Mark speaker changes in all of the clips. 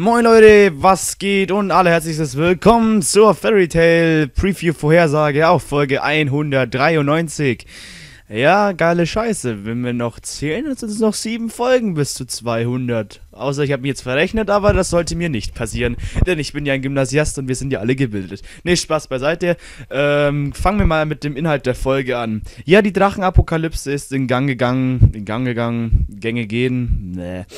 Speaker 1: Moin Leute, was geht und alle herzliches willkommen zur Fairy Tail Preview Vorhersage auf Folge 193. Ja, geile Scheiße, wenn wir noch zählen, dann sind es noch 7 Folgen bis zu 200. Außer ich habe mich jetzt verrechnet, aber das sollte mir nicht passieren, denn ich bin ja ein Gymnasiast und wir sind ja alle gebildet. Ne, Spaß beiseite. Fangen wir mal mit dem Inhalt der Folge an. Ja, die Drachenapokalypse ist in Gang gegangen, Gänge gehen,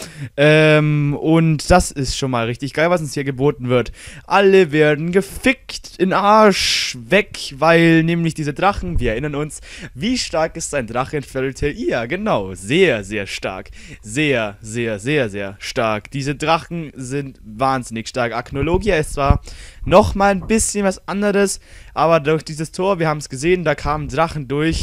Speaker 1: und das ist schon mal richtig geil, was uns hier geboten wird. Alle werden gefickt, in Arsch, weg, weil nämlich diese Drachen, wir erinnern uns, wie stark ist ein Drache in Fairy Tail? Ja, genau, sehr, sehr stark. Sehr, sehr, sehr, sehr stark. Diese Drachen sind wahnsinnig stark. Acnologia ist zwar nochmal ein bisschen was anderes, aber durch dieses Tor, wir haben es gesehen, da kamen Drachen durch.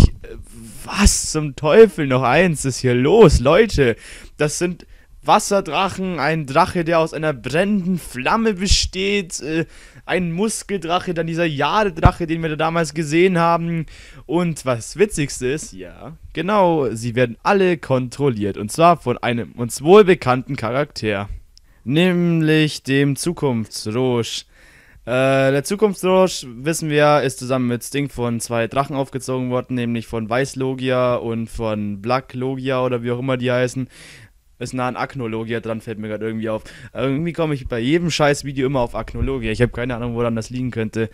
Speaker 1: Was zum Teufel, noch eins ist hier los, Leute? Das sind Wasserdrachen, ein Drache, der aus einer brennenden Flamme besteht, ein Muskeldrache, dann dieser Jadedrache, den wir da damals gesehen haben. Und was Witzigste ist, ja, genau, sie werden alle kontrolliert. Und zwar von einem uns wohlbekannten Charakter. Nämlich dem Zukunftsrosch. Der Zukunftsrosch, wissen wir, ist zusammen mit Sting von 2 Drachen aufgezogen worden. Nämlich von Weißlogia und von Blacklogia oder wie auch immer die heißen. Ist nah an Acnologia dran, fällt mir gerade irgendwie auf. Irgendwie komme ich bei jedem Scheiß-Video immer auf Acnologia. Ich habe keine Ahnung, woran das liegen könnte.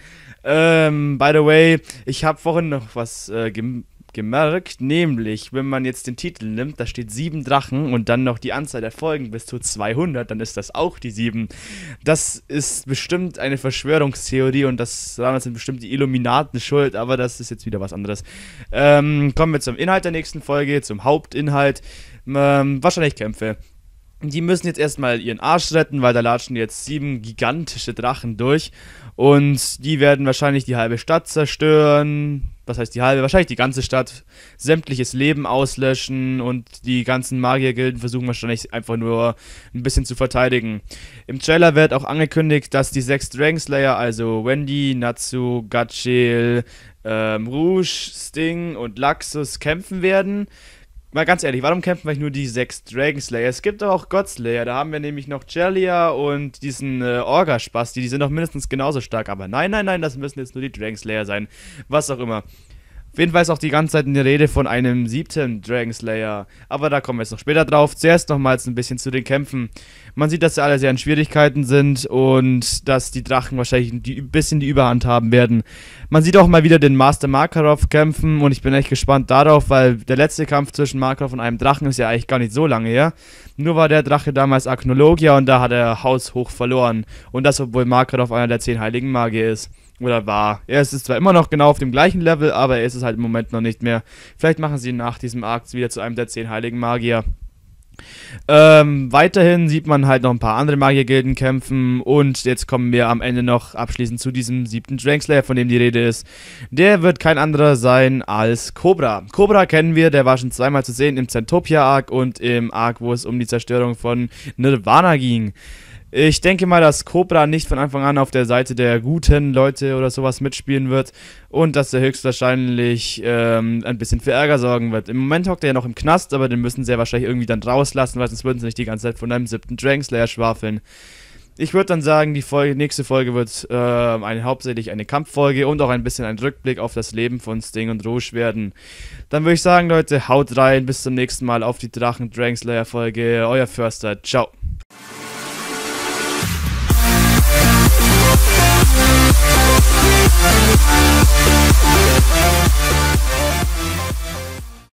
Speaker 1: By the way, ich habe vorhin noch was gemerkt, nämlich, wenn man jetzt den Titel nimmt, da steht 7 Drachen und dann noch die Anzahl der Folgen bis zu 200, dann ist das auch die 7. Das ist bestimmt eine Verschwörungstheorie und daran sind bestimmt die Illuminaten schuld, aber das ist jetzt wieder was anderes. Kommen wir zum Inhalt der nächsten Folge, zum Hauptinhalt. Wahrscheinlich Kämpfe. Die müssen jetzt erstmal ihren Arsch retten, weil da latschen jetzt 7 gigantische Drachen durch. Und die werden wahrscheinlich die halbe Stadt zerstören. Was heißt die halbe? Wahrscheinlich die ganze Stadt. Sämtliches Leben auslöschen. Und die ganzen Magiergilden versuchen wahrscheinlich einfach nur ein bisschen zu verteidigen. Im Trailer wird auch angekündigt, dass die 6 Dragon Slayer, also Wendy, Natsu, Gatchel, Rouge, Sting und Laxus kämpfen werden. Mal ganz ehrlich, warum kämpfen eigentlich nur die 6 Dragon Slayer? Es gibt aber auch God Slayer, da haben wir nämlich noch Chelia und diesen Orga-Spasti, die sind doch mindestens genauso stark. Aber nein, das müssen jetzt nur die Dragon Slayer sein. Was auch immer. Auf jeden Fall ist auch die ganze Zeit eine Rede von einem 7. Dragon Slayer. Aber da kommen wir jetzt noch später drauf. Zuerst nochmals ein bisschen zu den Kämpfen. Man sieht, dass sie alle sehr in Schwierigkeiten sind und dass die Drachen wahrscheinlich ein bisschen die Überhand haben werden. Man sieht auch mal wieder den Master Makarov kämpfen und ich bin echt gespannt darauf, weil der letzte Kampf zwischen Makarov und einem Drachen ist ja eigentlich gar nicht so lange her. Nur war der Drache damals Acnologia und da hat er haushoch verloren. Und das, obwohl Makarov einer der 10 heiligen Magier ist. Oder war. Er ist zwar immer noch genau auf dem gleichen Level, aber er ist es halt im Moment noch nicht mehr. Vielleicht machen sie ihn nach diesem Arc wieder zu einem der 10 heiligen Magier. Weiterhin sieht man halt noch ein paar andere Magiergilden kämpfen und jetzt kommen wir am Ende noch abschließend zu diesem 7. Dragon Slayer, von dem die Rede ist. Der wird kein anderer sein als Cobra. Cobra kennen wir, der war schon zweimal zu sehen im Zentopia Arc und im Arc, wo es um die Zerstörung von Nirvana ging. Ich denke mal, dass Cobra nicht von Anfang an auf der Seite der guten Leute oder sowas mitspielen wird und dass er höchstwahrscheinlich ein bisschen für Ärger sorgen wird. Im Moment hockt er ja noch im Knast, aber den müssen sie ja wahrscheinlich irgendwie dann rauslassen, weil sonst würden sie nicht die ganze Zeit von einem 7. Dragon Slayer schwafeln. Ich würde dann sagen, die nächste Folge wird hauptsächlich eine Kampffolge und auch ein bisschen ein Rückblick auf das Leben von Sting und Rouge werden. Dann würde ich sagen, Leute, haut rein, bis zum nächsten Mal auf die Drachen Dragon Slayer Folge. Euer Förster, ciao.